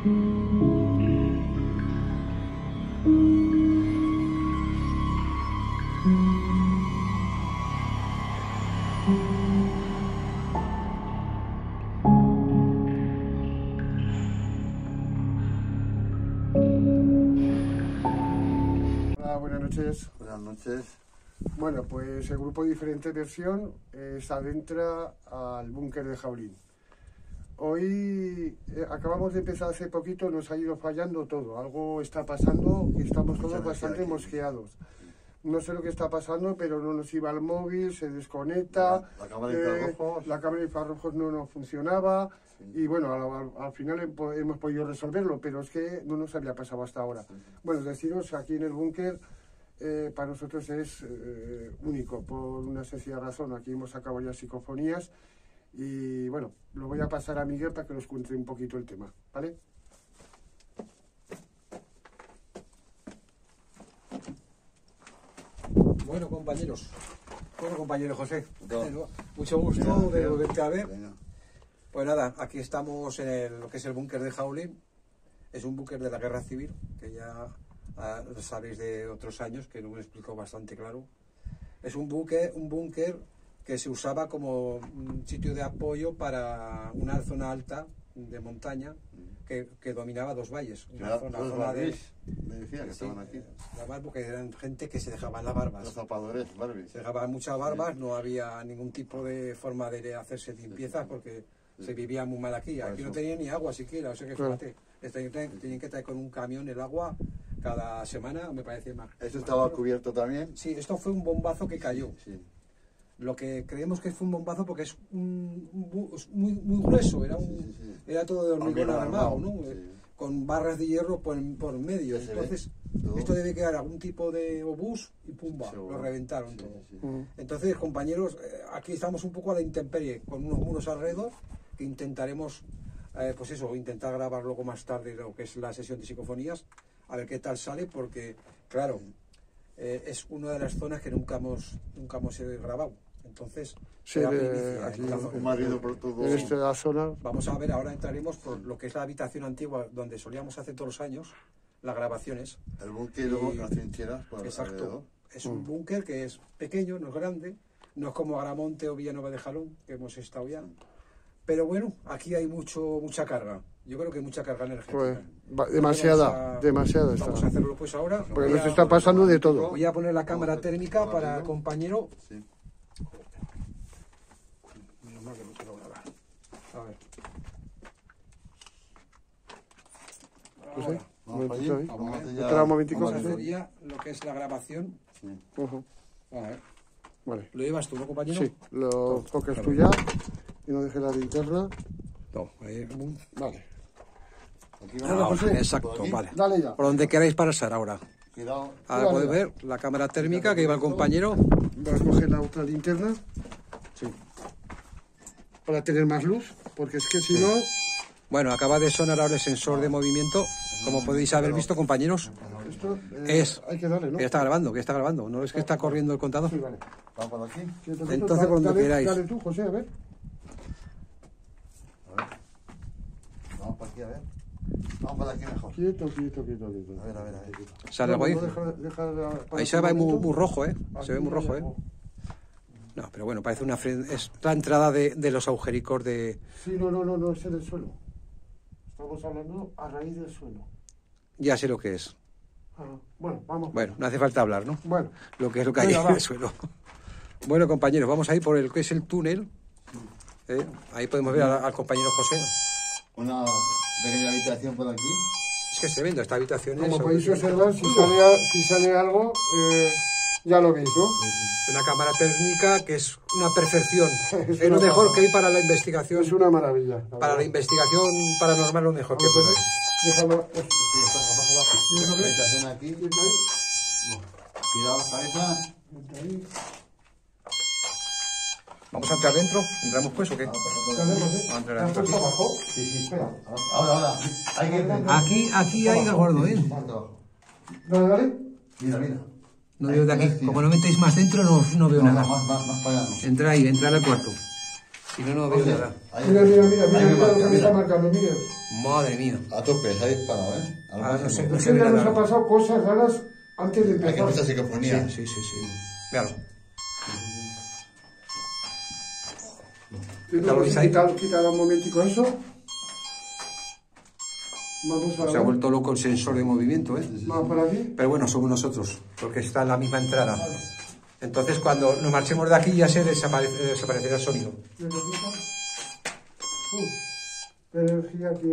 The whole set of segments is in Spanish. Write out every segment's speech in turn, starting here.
Hola, buenas noches. Buenas noches. Bueno, pues el grupo Diferente Versión se adentra al búnker de Jaulín. Hoy acabamos de empezar hace poquito, nos ha ido fallando todo. Algo está pasando y estamos todos bastante mosqueados. No sé lo que está pasando, pero no nos iba el móvil, se desconecta. La cámara de infrarrojos. La cámara de infrarrojos no funcionaba. Sí. Y bueno, al final hemos podido resolverlo, pero es que no nos había pasado hasta ahora. Sí. Bueno, deciros, aquí en el búnker para nosotros es único, por una sencilla razón. Aquí hemos sacado ya psicofonías y bueno, lo voy a pasar a Miguel para que nos cuente un poquito el tema, ¿vale? Bueno, compañeros. Bueno, compañero José. Bueno, mucho gusto de volverte a ver. Venga. Pues nada, aquí estamos en lo que es el búnker de Jaulín. Es un búnker de la Guerra Civil, que ya sabéis de otros años, que no me explico bastante claro. Es un búnker que se usaba como un sitio de apoyo para una zona alta de montaña que dominaba dos valles. Una zona de... Me decía que estaban aquí. Además, porque eran gente que se dejaban las barbas. Los zapadores, Barbie. Se dejaban muchas barbas, no había ningún tipo de forma de hacerse limpiezas porque se vivía muy mal aquí. Aquí no tenían ni agua siquiera, o sea que fíjate, tenían que traer con un camión el agua cada semana, me parece más. ¿Eso estaba cubierto también? Sí, esto fue un bombazo que cayó. Sí. Lo que creemos que fue un bombazo porque es muy grueso, era todo de hormigón armado, ¿no? Sí. Con barras de hierro por medio. Sí, entonces, esto debe quedar algún tipo de obús y pumba, lo reventaron todo. Sí. Entonces, compañeros, aquí estamos un poco a la intemperie, con unos muros alrededor, que intentaremos, pues eso, intentar grabar luego más tarde lo que es la sesión de psicofonías, a ver qué tal sale, porque, claro, es una de las zonas que nunca hemos grabado. Entonces, sí, aquí en la zona. Vamos a ver, ahora entraremos por lo que es la habitación antigua donde solíamos hace todos los años las grabaciones. El búnker, luego las trincheras. Exacto. Alrededor. Es un búnker que es pequeño, no es grande, no es como Agramonte o Villanueva de Jalón, que hemos estado ya. Pero bueno, aquí hay mucha carga. Yo creo que mucha carga energética. Pues, demasiada. Vamos a hacerlo pues ahora. Porque nos está pasando de todo. Voy a poner la cámara térmica para el compañero. Sí. Menos mal que no quiero grabar. A ver. Pues Vamos para allí. Espera un momentico. Vamos a hacer ya lo que es la grabación. Sí. A ver. Vale. ¿Lo llevas tú, no, compañero? Sí, lo tocas tú ya y no dejes la linterna. No, ahí. Vale. Aquí Exacto, vale. Dale ya. Por donde queráis pasar ahora. Cuidado. Ahora podéis ver la cámara térmica que lleva el compañero. Voy a coger la otra linterna. Sí. Para tener más luz, porque es que si no... Bueno, acaba de sonar ahora el sensor de movimiento. Como podéis haber visto, compañeros, Esto hay que darle, ¿no? que está grabando, no es que está corriendo el contador. Sí, vale. Vamos por aquí. Entonces, por donde queráis. Dale tú, José, a ver. Vamos por aquí, a ver. Vamos por aquí mejor. Quieto. A ver. ¿Sale algo ahí? Ahí se ve muy rojo, ¿eh? Se ve muy rojo, ¿eh? No, pero bueno, parece es la entrada de los agujericos de... Sí, no, es en el suelo. Estamos hablando a raíz del suelo. Ya sé lo que es. Bueno, vamos. Bueno, no hace falta hablar, ¿no? Bueno. Lo que es lo que hay en el suelo. Bueno, compañeros, vamos a ir por el que es el túnel. Ahí podemos ver al compañero José. Una pequeña habitación por aquí. Es que se vende esta habitación. Como podéis observar, si sale algo, ya lo veis, ¿no? Una cámara térmica que es una perfección. Es lo mejor que hay para la investigación. Es una maravilla. Para la investigación paranormal, lo mejor que puede haber. Déjalo. Habitación aquí. Cuidado la cabeza. ¿Vamos a entrar dentro? ¿Entramos pues o qué? Vamos a entrar dentro. Sí, espera. Ahora. Hay que entrar. Aquí hay gordo, ¿eh? Dale. Mira. No veo de aquí. Como no metéis más dentro, no veo nada. Más para allá. Entra al cuarto. Si no, no veo nada. Mira lo que me está marcando, Miguel. Madre mía. A tope, se ha disparado, ¿eh? No sé, Es que ya nos ha pasado cosas raras antes de Hay que empezar. mucha psicofonía. Sí. Véalo. Quita un momentico eso. Vamos a Se ha vuelto loco el sensor de movimiento, ¿eh? Vamos por aquí. Pero bueno, somos nosotros, porque está en la misma entrada. Entonces, cuando nos marchemos de aquí, ya se desaparecerá el sonido. Energía aquí.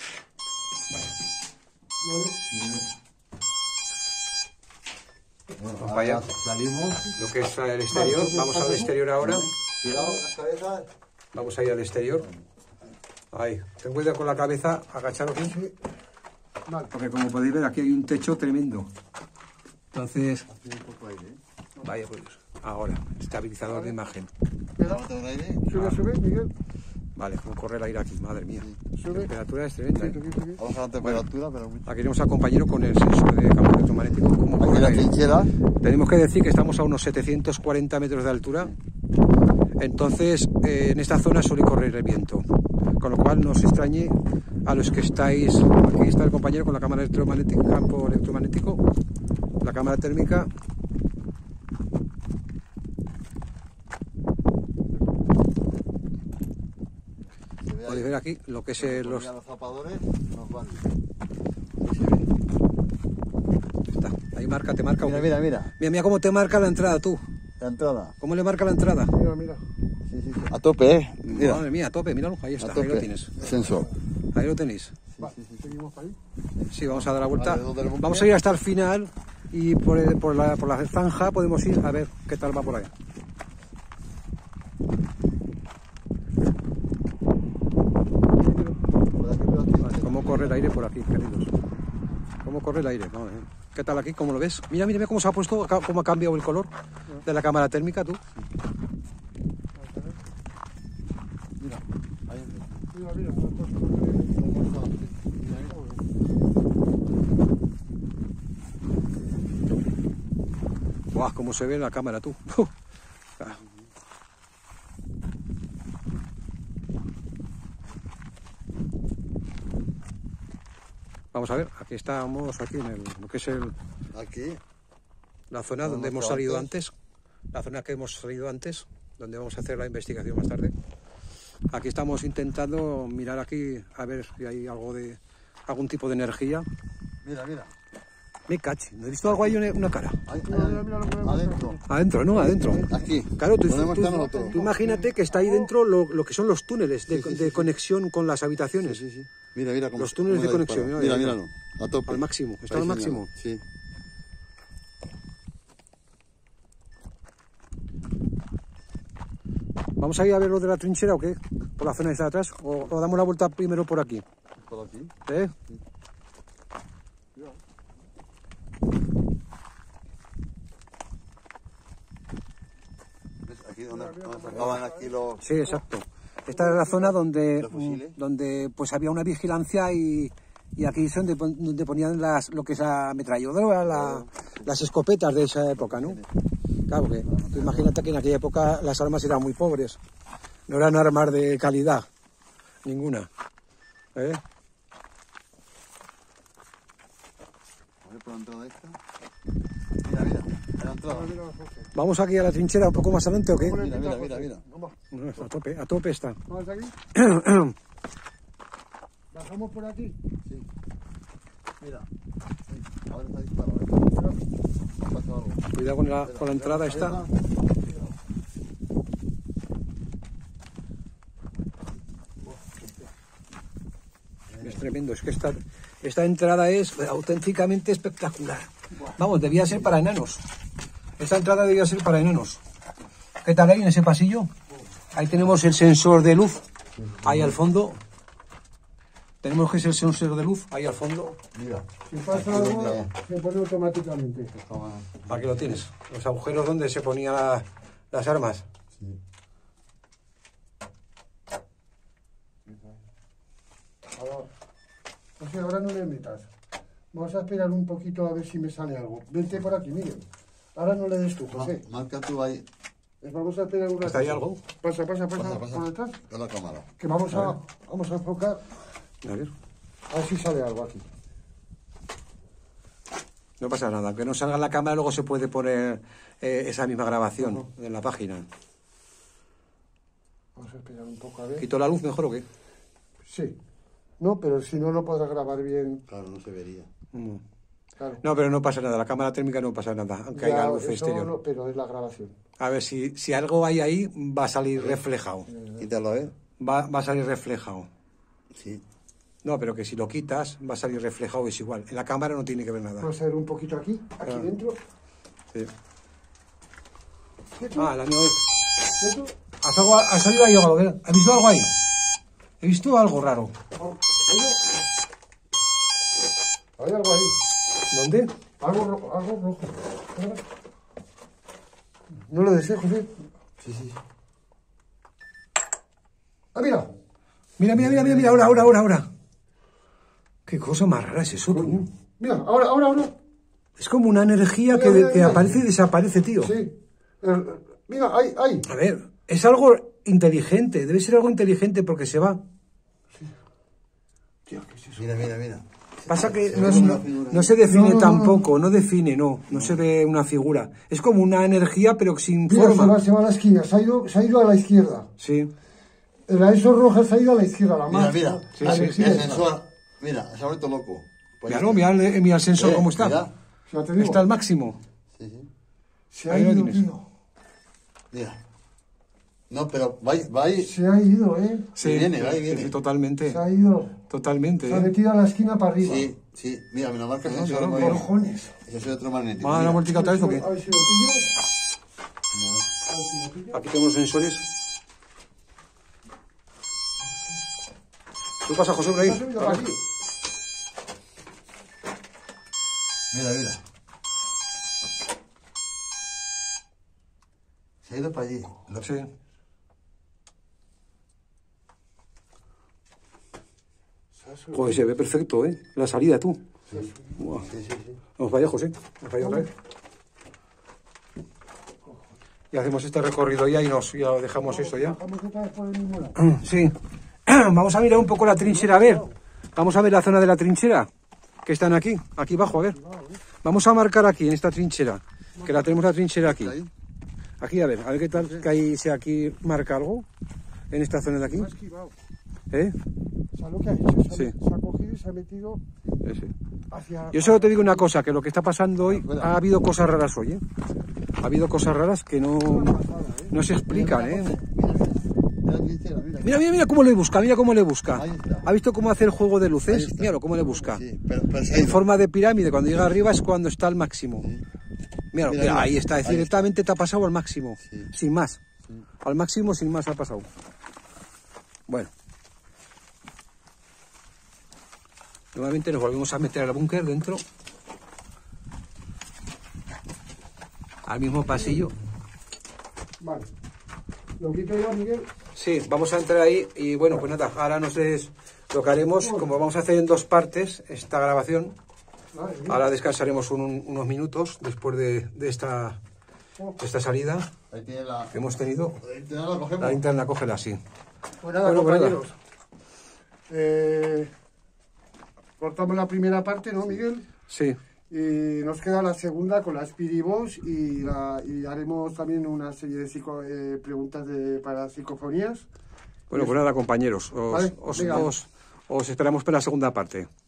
Bueno, Pues vaya. Salimos. Lo que es el exterior. Vamos al exterior ahora. Cuidado las cabezas. Vamos a ir al exterior. Ahí. Ten cuidado con la cabeza, agacharos bien. Vale. Porque como podéis ver, aquí hay un techo tremendo. Entonces, vaya pues, ahora, estabilizador de imagen. Sube, Miguel. Vale, como corre el aire aquí, madre mía. Sube. Temperatura excelente. Vamos a la temperatura, pero mucho. Aquí tenemos al compañero con el sensor de campo electromagnético. ¿Cómo corre Aquí el la aire? trinchera. Tenemos que decir que estamos a unos 740 metros de altura. Entonces, en esta zona suele correr el viento. Con lo cual, no os extrañe a los que estáis... Aquí está el compañero con la cámara electromagnética, campo electromagnético, la cámara térmica. Podéis ver aquí lo que es los... Los zapadores nos van. Está, ahí marca, te marca. Mira. Mira cómo te marca la entrada tú. La entrada. ¿Cómo le marca la entrada? Mira. Sí. A tope, ¿eh? Mira. Madre mía, a tope, míralo, ahí está, A tope. ahí lo tienes. Sensor. Ahí lo tenéis. Seguimos para ahí. Sí, vamos a dar la vuelta. Alrededor del búnker. Vamos a ir hasta el final y por la zanja podemos ir a ver qué tal va por ahí. Vale, ¿cómo corre el aire por aquí, queridos? ¿Cómo corre el aire? Vamos a ver. ¿Qué tal aquí? ¿Cómo lo ves? Mira cómo se ha puesto, cómo ha cambiado el color de la cámara térmica, tú. Mira. Ahí entra. Mira. Buah, cómo se ve en la cámara, tú. Ah. Vamos a ver, aquí estamos, aquí en lo que es Aquí. la zona donde hemos salido antes, la zona que hemos salido antes, donde vamos a hacer la investigación más tarde. Aquí estamos intentando mirar aquí a ver si hay algún tipo de energía. Mira. Me cachi, ¿no he visto algo ahí una cara? Mira lo que vemos. Adentro. Adentro, ¿no? Adentro. Aquí. Claro, tú imagínate que está ahí dentro lo que son los túneles de conexión con las habitaciones. Sí. Mira cómo. Los túneles de conexión. Míralo. A tope. Al máximo, está Ahí al señala. máximo. Sí. ¿Vamos a ir a ver lo de la trinchera o qué? ¿Por la zona esta de atrás? ¿O damos la vuelta primero por aquí? Por aquí. ¿Eh? ¿Ves? Aquí donde sacaban aquí los... Sí, exacto. Esta es la zona donde, Los fusiles. pues había una vigilancia y aquí es donde ponían lo que es la ametralladora, las escopetas de esa época, ¿no? Claro que tú imagínate que en aquella época las armas eran muy pobres, no eran armas de calidad, ninguna. ¿Eh? A ver por la entrada esta. Mira, la entrada. ¿Vamos aquí a la trinchera un poco más adelante o qué? Mira. Vamos. No, a tope está. ¿Vamos aquí? ¿Bajamos por aquí? Sí. Mira. Ahora está disparado, ¿eh? Ha pasado algo. Cuidado con la entrada esta. Es tremendo, es que esta entrada es auténticamente espectacular. Vamos, debía ser para enanos. Esta entrada debía ser para enanos. ¿Qué tal ahí en ese pasillo? Ahí tenemos el sensor de luz, ahí al fondo. Tenemos que es el sensor de luz, ahí al fondo. Mira. Si pasa algo, se pone automáticamente. Aquí lo tienes, los agujeros donde se ponían las armas. Sí. Ahora no le metas. Vamos a esperar un poquito a ver si me sale algo. Vente por aquí, Miguel. Ahora no le des tú, José. Marca tú ahí. Vamos a esperar un rato. ¿Está ahí algo? Pasa por detrás. Con la cámara. Que vamos a enfocar. A ver. A ver si sale algo aquí. No pasa nada, aunque no salga en la cámara, luego se puede poner esa misma grabación en la página. Vamos a esperar un poco a ver. ¿Quito la luz mejor o qué? Sí. No, pero si no, no podrás grabar bien. Claro, no se vería. Claro. No, pero no pasa nada, la cámara térmica no pasa nada, aunque Ya, haya luz eso exterior. no, pero es la grabación. A ver, si algo hay ahí, va a salir reflejado. Quítalo, ¿eh? Va a salir reflejado. Sí. No, pero que si lo quitas, va a salir reflejado, es igual. En la cámara no tiene que ver nada. Vamos a ver un poquito aquí dentro. Sí. ¿Quieto? Ah, la no... ¿Quieto? Ha salido ahí algo, ¿ver? ¿Has visto algo ahí? He visto algo raro. Hay algo ahí. ¿Dónde? Algo rojo. No lo desees, José. Sí. Ah, mira. Mira, ahora. Qué cosa más rara es eso, tú. Mira, ahora. Es como una energía que Mira. aparece y desaparece, tío. Sí. Mira, ahí. A ver, es algo inteligente, debe ser algo inteligente porque se va. Tío, ¿qué es eso? Mira. Pasa que Se no, ve una figura no ahí. se define No. tampoco, no se ve una figura. Es como una energía pero sin Mira, forma. se va a la esquina, se ha ido a la izquierda. Sí, La ESO roja se ha ido a la izquierda, la más. Mira. Sí, La sí, energía El esa. sensor. Mira, se ha vuelto loco. Pues mira el sensor cómo está. Mira. Ya te digo, Está al máximo. Sí. se ha Ahí lo ido, tienes. tío. Mira. No, pero va ahí. Se ha ido, Sí, Viene, va y viene. sí, totalmente. Se ha ido. Totalmente. Se ha metido a la esquina para arriba. Sí. Mira, me lo marca el Claro, sensor. claro, muy bien. Cojones. Ese es otro magnético. ¿Va a dar la mira. vueltica otra vez o qué? A ver si lo pillo. A ver si lo pillo. Aquí tenemos los sensores. ¿Tú pasas, José, por ahí? Ha subido para aquí. Mira. Se ha ido para allí. Sí. Joder, se ve perfecto, ¿eh? La salida, tú. Buah. Sí. Vamos para allá, José. Vamos para allá otra vez. Y hacemos este recorrido ya y ya dejamos esto ya. Vamos otra vez por el mismo lado. Sí. Vamos a mirar un poco la trinchera, a ver. Vamos a ver la zona de la trinchera. Que están aquí abajo, a ver. Vamos a marcar aquí, en esta trinchera. Que la tenemos la trinchera aquí. Aquí, a ver qué tal, que ahí si aquí marca algo. En esta zona de aquí. Se ha esquivado. ¿Eh? ¿Sabes lo que ha hecho? Sí. Se ha cogido y se ha metido Sí. hacia... Yo solo te digo una cosa, que lo que está pasando hoy, ha habido cosas raras hoy, ¿eh? Ha habido cosas raras que no se explican, ¿eh? Mira cómo le busca, Ahí está. ¿Ha visto cómo hace el juego de Ahí luces? está. Míralo, cómo le busca. Sí, pero se ha En ido. forma de pirámide, cuando llega arriba es cuando está al máximo. Míralo, Mira, ahí está, es decir, ahí está. directamente te ha pasado al máximo, Sí. sin más. Al máximo, sin más ha pasado. Bueno. Nuevamente nos volvemos a meter al búnker dentro. Al mismo pasillo. Vale. ¿Lo quito yo, Miguel? Sí, vamos a entrar ahí y bueno, pues nada, ahora lo que haremos, como vamos a hacer en 2 partes esta grabación, Vale, bien. ahora descansaremos unos minutos después de esta salida Ahí tiene la... que hemos tenido. Ahí tiene la cogemos. La linterna, cógela así. Pues nada, Bueno, pues compañeros. Cortamos la primera parte, ¿no, Miguel? Sí, Y nos queda la segunda con la Spiribox y haremos también una serie de preguntas para psicofonías. bueno, pues nada, compañeros, Vale, venga. os esperamos para la segunda parte.